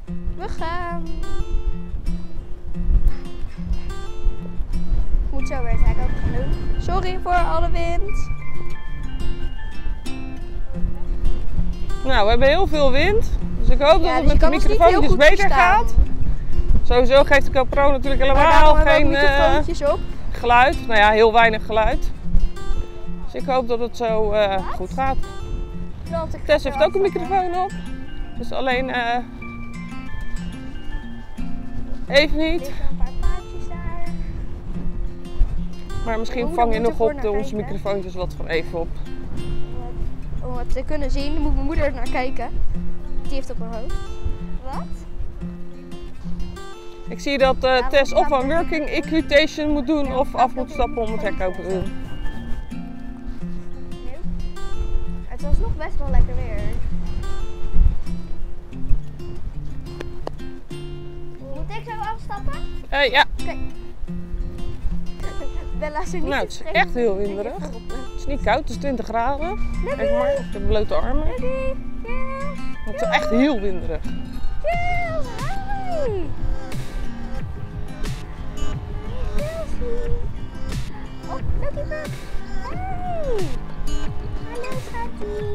We gaan. Ik moet zo weer het hek open gaan doen. Sorry voor alle wind. Nou, we hebben heel veel wind. Dus ik hoop dat het met de microfoontjes beter gaat. Sowieso geeft de GoPro natuurlijk helemaal geen geluid. Nou ja, heel weinig geluid. Dus ik hoop dat het zo goed gaat. Tess heeft ook een microfoon op. Dus alleen even niet. Maar misschien vang je nog op onze microfoontjes wat van even op. Om het te kunnen zien, moet mijn moeder er naar kijken. Die heeft op haar hoofd. Wat? Ik zie dat Tess of een working equitation moet doen of af moet stappen om het hek open te doen. Het was nog best wel lekker weer. Moet ik zo afstappen? Ja. Oké. Bella is er niet. Nou, het is echt heel winderig. Het is niet koud, het is 20 graden. Kijk maar, ik heb blote armen. Het is echt heel winderig. Oh, Lucky Bird. Hey. Hallo schatje.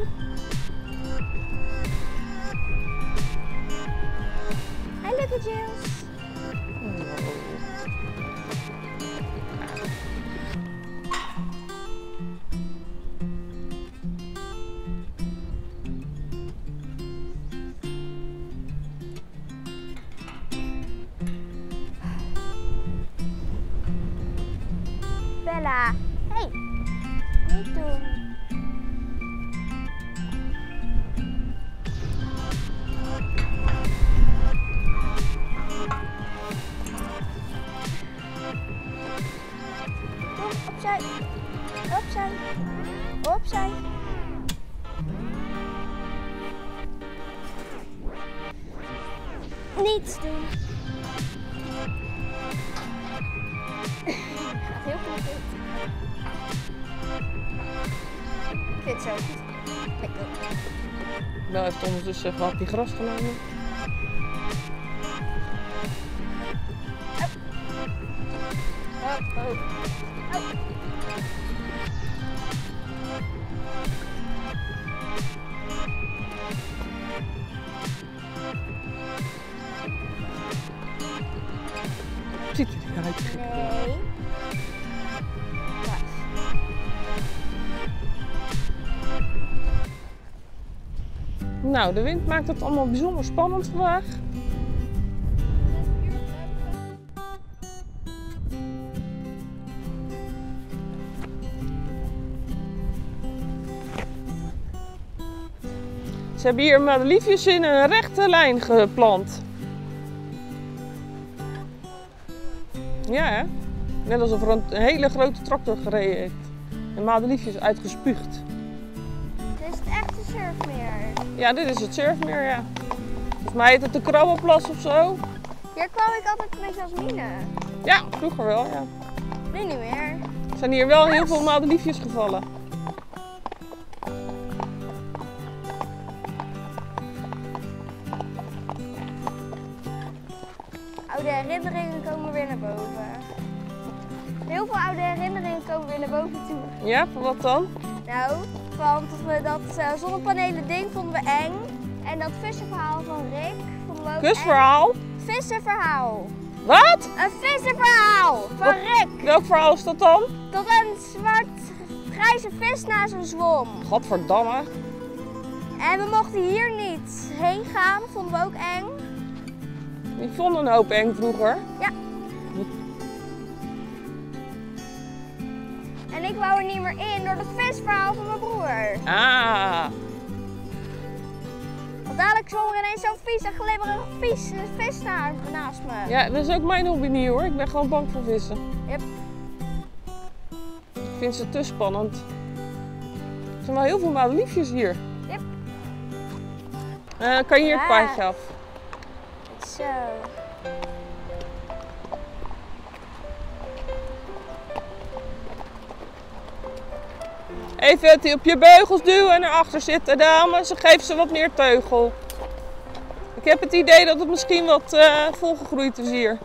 Hi Lucky Jills. Bella, hey, niet doen. Kom, opzij, opzij, opzij. Niets doen. Heel goed. Ik vind het zo goed. Lekker. Bel heeft ondertussen even een hapje gras genomen. Oh, oh. Oh. Ziet er niet uit. Nee. Nou, de wind maakt het allemaal bijzonder spannend vandaag. Ze hebben hier madeliefjes in een rechte lijn geplant. Ja, hè? Net alsof er een hele grote tractor gereden heeft. En madeliefjes uitgespuugd. Dit is het echte surfmeer. Ja, dit is het surfmeer, ja. Volgens mij heet het de Krabbelplas of zo. Hier kwam ik altijd met Jasmine. Ja, vroeger wel, ja. Nu niet meer. Er zijn hier wel heel veel madeliefjes gevallen. Oude herinneringen komen weer naar boven. Heel veel oude herinneringen komen weer naar boven toe. Ja, wat dan? Nou, want we dat zonnepanelen ding vonden we eng. En dat vissenverhaal van Rick vonden we ook Kusverhaal? eng. Vissenverhaal. Wat? Een vissenverhaal van Rick. Welk verhaal is dat dan? Dat een zwart-grijze vis naast hem zwom. Godverdamme. En we mochten hier niet heen gaan, vonden we ook eng. Die vonden een hoop eng vroeger. Ja. En ik wou er niet meer in door het visverhaal van mijn broer. Ah. Want dadelijk zwom er ineens zo'n vies en glibberige vis naast me. Ja, dat is ook mijn hobby niet hoor. Ik ben gewoon bang voor vissen. Yep. Ik vind ze te spannend. Er zijn wel heel veel madeliefjes hier. Yep. Kan je hier het paadje af? Zo. Even het op je beugels duwen en erachter zitten, dames. Dan geven ze wat meer teugel. Ik Ik heb het idee dat het misschien wat volgegroeid is hier.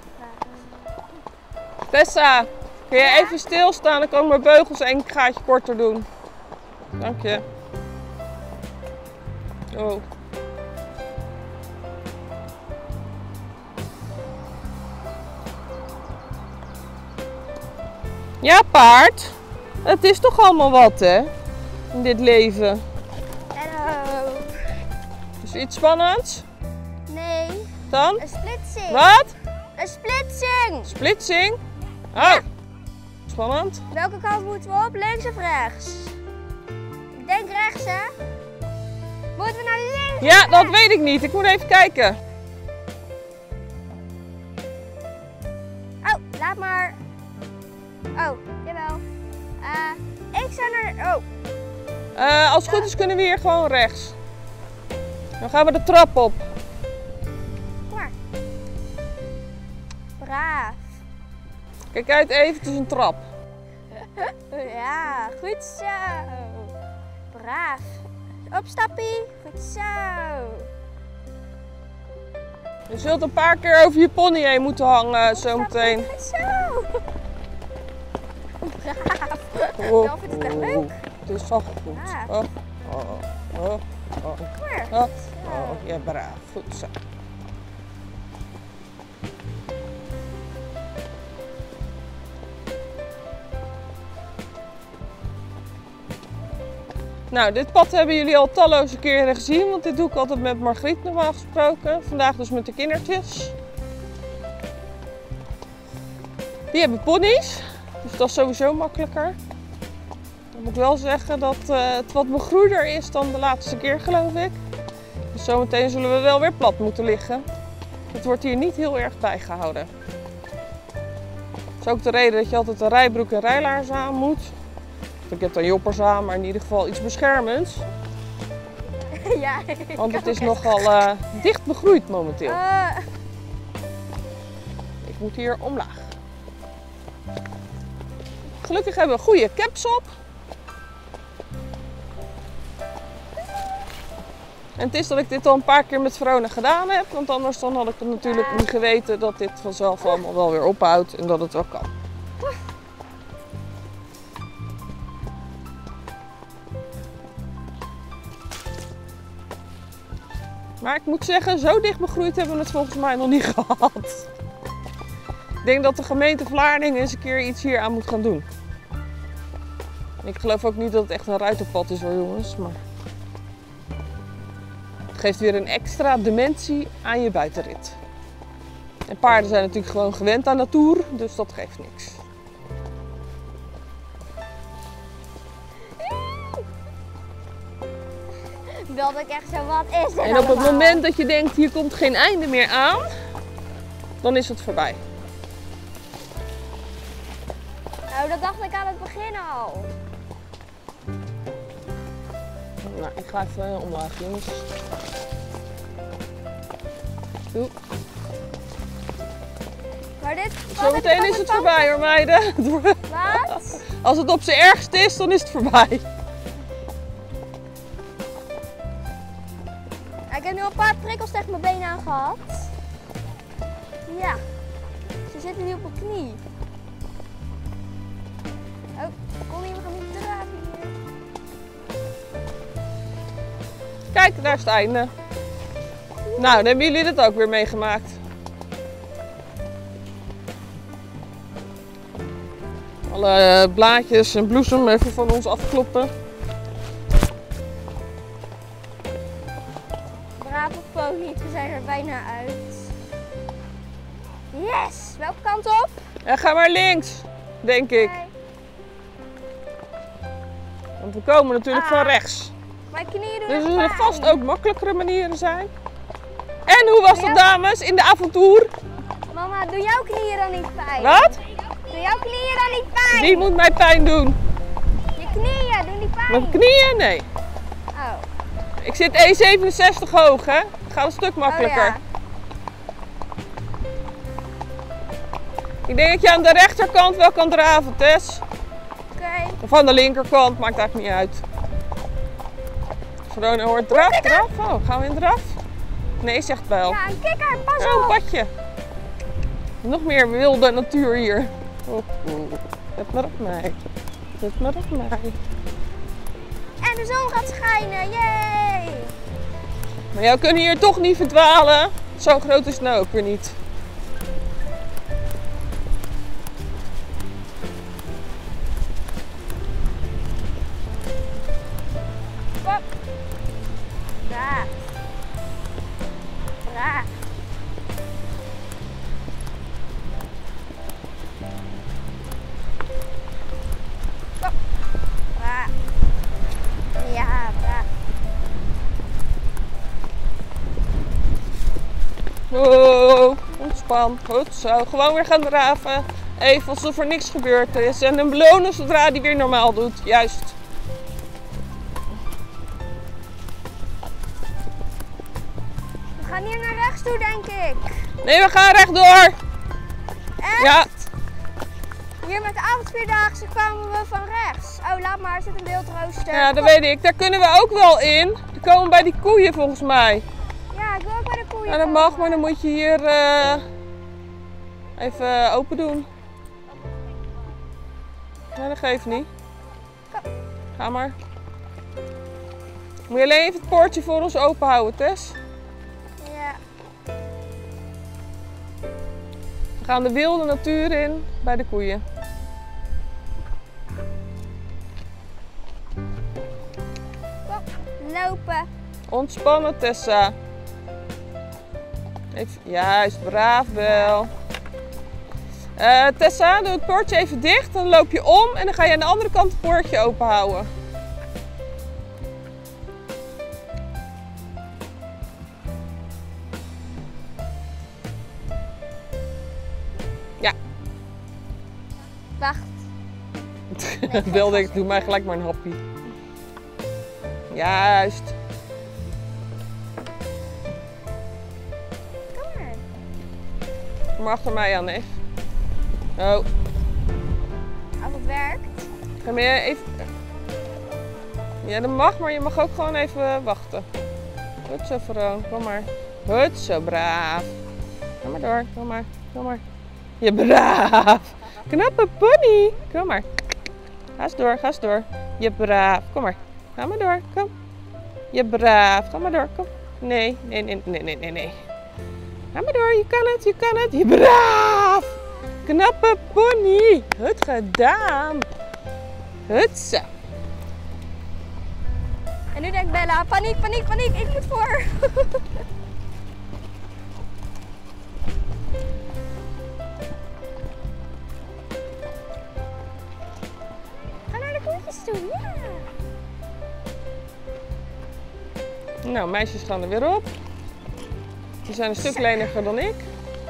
Tessa, kun je even stilstaan? Dan kan ik mijn beugels een gaatje korter doen. Dank je. Oh. Ja, paard. Het is toch allemaal wat, hè? In dit leven. Hallo. Is er iets spannends? Nee. Dan? Een splitsing. Wat? Een splitsing. Splitsing? Oh. Ja. Spannend. Welke kant moeten we op? Links of rechts? Ik denk rechts, hè? Moeten we naar links? Ja, dat weet ik niet. Ik moet even kijken. Oh, laat maar. Oh, jawel. Ik zou naar... Oh. Als het goed is kunnen we hier gewoon rechts. Dan gaan we de trap op. Kom maar. Braaf. Kijk uit even, het is een trap. Ja, goed zo. Braaf. Opstappie. Goed zo. Je zult een paar keer over je pony heen moeten hangen zometeen. Goed zo. Braaf. Oh, Dan vindt het echt leuk. Het is wel goed. Braaf. Oh. Kom maar. Ja, braaf. Goed zo. Nou, dit pad hebben jullie al talloze keren gezien, want dit doe ik altijd met Margriet normaal gesproken. Vandaag dus met de kindertjes. Die hebben ponies, dus dat is sowieso makkelijker. Dan moet ik wel zeggen dat het wat begroeider is dan de laatste keer, geloof ik. Dus zometeen zullen we wel weer plat moeten liggen. Het wordt hier niet heel erg bijgehouden. Dat is ook de reden dat je altijd een rijbroek en rijlaars aan moet. Ik heb dan joppers aan, maar in ieder geval iets beschermends. Ja, want het is nogal dicht begroeid momenteel. Ik moet hier omlaag. Gelukkig hebben we goede caps op. En het is dat ik dit al een paar keer met Verona gedaan heb. Want anders dan had ik het natuurlijk niet geweten dat dit vanzelf allemaal wel weer ophoudt en dat het wel kan. Maar ik moet zeggen, zo dicht begroeid hebben we het volgens mij nog niet gehad. Ik denk dat de gemeente Vlaardingen eens een keer iets hier aan moet gaan doen. Ik geloof ook niet dat het echt een ruiterpad is hoor jongens, maar het geeft weer een extra dimensie aan je buitenrit. En paarden zijn natuurlijk gewoon gewend aan de toer, dus dat geeft niks. Dat ik echt zo, wat is dit En op het moment dat je denkt, hier komt geen einde meer aan, dan is het voorbij. Oh, dat dacht ik aan het begin al. Nou, ik ga even omlaag jongens. Doe. Maar dit... Zometeen is het voorbij hoor meiden. Wat? Als het op zijn ergst is, dan is het voorbij. Ik heb nu al een paar prikkels tegen mijn benen aan gehad. Ja. Ze zitten nu op mijn knie. Oh, Connie, we gaan niet draven hier. Kijk, daar is het einde. Nou, dan hebben jullie dit ook weer meegemaakt. Alle blaadjes en bloesem even van ons afkloppen. Brave ponies, we zijn er bijna uit. Yes! Welke kant op? En ga maar links, denk ik. Okay. Want we komen natuurlijk van rechts. Mijn knieën doen Dus er echt zullen pijn. vast ook makkelijkere manieren zijn. En hoe was dat dames in de avontuur? Mama, doen jouw knieën dan niet pijn? Wat? Doen jouw knieën dan niet pijn? Wie moet mij pijn doen? Je knieën, doen die pijn? Mijn knieën? Nee. Oh. Ik zit E67 hoog hè. Het gaat een stuk makkelijker. Oh, ja. Ik denk dat je aan de rechterkant wel kan draven, Tess. Oké. Of aan de linkerkant, maakt eigenlijk niet uit. Verona hoort draf, draf. Oh, gaan we in draf? Nee, zegt wel. Ja, een kikker, pas Oh, op. badje. Nog meer wilde natuur hier. Oh. Let maar op mij. Let maar op mij. En de zon gaat schijnen, yay! Maar jou kunnen hier toch niet verdwalen. Zo groot is het nou ook weer niet. Hop. Braaf. Braaf. Hop. Braaf. Ja, braaf. Oh, ontspan. Goed zo. Gewoon weer gaan draven. Even alsof er niks gebeurd is. En hem belonen zodra hij weer normaal doet. Juist. We gaan hier naar rechts toe, denk ik. Nee, we gaan rechtdoor. Echt? Ja. Hier met de avondvierdaagse kwamen we van rechts. Oh, laat maar, er zit een wildrooster. Ja, dat weet ik. Daar kunnen we ook wel in. Die komen bij die koeien volgens mij. Ja, ik wil ook bij de koeien. Ja, dat mag, maar dan moet je hier even open doen. Nee, dat geeft niet. Ga maar. Moet je alleen even het poortje voor ons open houden, Tess? Ja. We gaan de wilde natuur in bij de koeien. Hop, lopen. Ontspannen, Tessa. Even, juist, braaf wel. Tessa, doe het poortje even dicht. Dan loop je om en dan ga je aan de andere kant het poortje open houden. Ja. Wacht. Wilde ik, doe mij gelijk maar een happy. Juist. Kom maar. Kom maar achter mij aan, neef. Oh, Als het werkt. ga je even... Ja, dat mag, maar je mag ook gewoon even wachten. Goed zo, Veroon. Kom maar. Goed zo, braaf. Kom maar door. Kom maar. Kom maar. Je braaf. Knappe pony. Kom maar. Ga eens door. Ga eens door. Je braaf. Kom maar. Ga maar door. Kom. Je braaf. Ga maar door. Kom. Nee, nee, nee, nee, nee, nee, nee. Ga maar door. Je kan het. Je kan het. Je braaf. Knappe pony. Goed gedaan. Goed zo. En nu denkt Bella, paniek, paniek, paniek, ik moet voor. Ga naar de koetjes toe, ja. Nou, meisjes gaan er weer op. Die zijn een stuk leniger dan ik.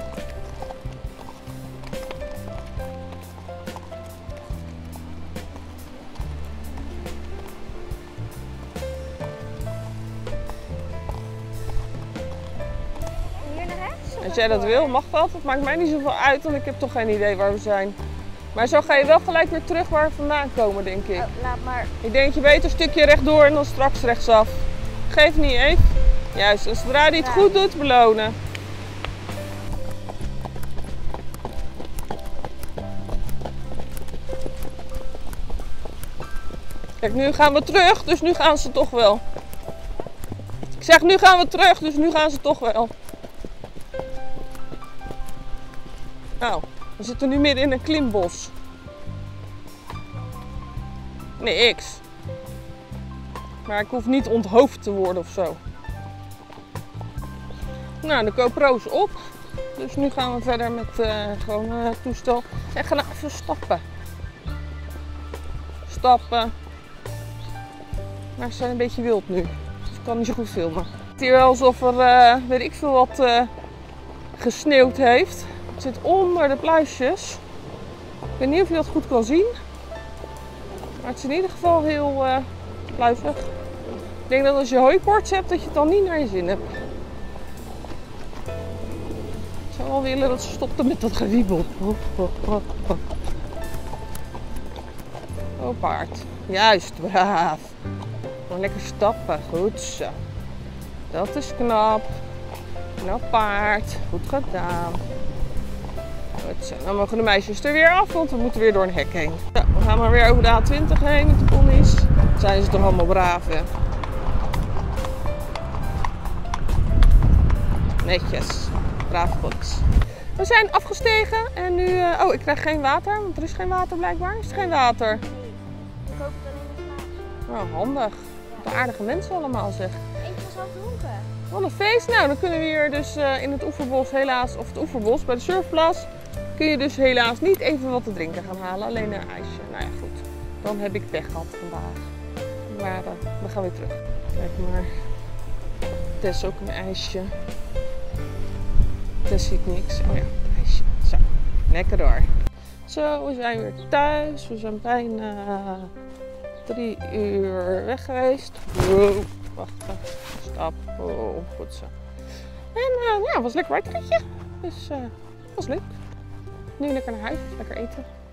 Hier naar rechts? Als jij dat wil, mag dat. Het maakt mij niet zoveel uit, want ik heb toch geen idee waar we zijn. Maar zo ga je wel gelijk weer terug waar we vandaan komen, denk ik. Oh, laat maar. Ik denk je beter een stukje rechtdoor en dan straks rechtsaf. Geef niet, Eve. Juist, en zodra hij het goed doet, belonen. Kijk, nu gaan we terug, dus nu gaan ze toch wel. Ik zeg, nu gaan we terug, dus nu gaan ze toch wel. Nou, we zitten nu midden in een klimbos. Nee, X. Maar ik hoef niet onthoofd te worden of zo. Nou, de GoPro is op. Dus nu gaan we verder met gewoon het toestel. En gaan even stappen. Stappen. Maar ze zijn een beetje wild nu. Dus ik kan niet zo goed filmen. Het is hier wel alsof er, weet ik veel wat, gesneeuwd heeft. Het zit onder de pluisjes. Ik weet niet of je dat goed kan zien. Maar het is in ieder geval heel pluizig. Ik denk dat als je hooikoorts hebt, dat je het dan niet naar je zin hebt. Ik zou wel willen dat ze stopten met dat gewiebel. Oh, paard. Juist, braaf. Gewoon lekker stappen. Goed zo. Dat is knap. Nou paard, goed gedaan. Goed zo, dan mogen de meisjes er weer af, want we moeten weer door een hek heen. Ja, we gaan maar weer over de A20 heen met de ponies. Dan zijn ze toch allemaal braaf, hè? Netjes, brave ponies. We zijn afgestegen en nu... oh, ik krijg geen water, want er is geen water blijkbaar. Is er geen water? Ik hoop het alleen in de Oh, handig. Wat aardige mensen allemaal, zeg. Eentje was al dronken. Wat een feest. Nou, dan kunnen we hier dus in het oeverbos helaas, of het oeverbos bij de surfplas, kun je dus helaas niet even wat te drinken gaan halen. Alleen een ijsje. Nou ja, goed. Dan heb ik pech gehad vandaag. Maar we gaan weer terug. Kijk maar. Tess ook een ijsje. Tess ziet niks. Oh ja, een ijsje. Zo, lekker door. Zo, we zijn weer thuis. We zijn bijna 3 uur weg geweest. Wow, wacht even. Stap. Oh, goed zo. En ja, het was lekker wedstrijdje. Dus was leuk. Nu lekker naar huis. Lekker eten.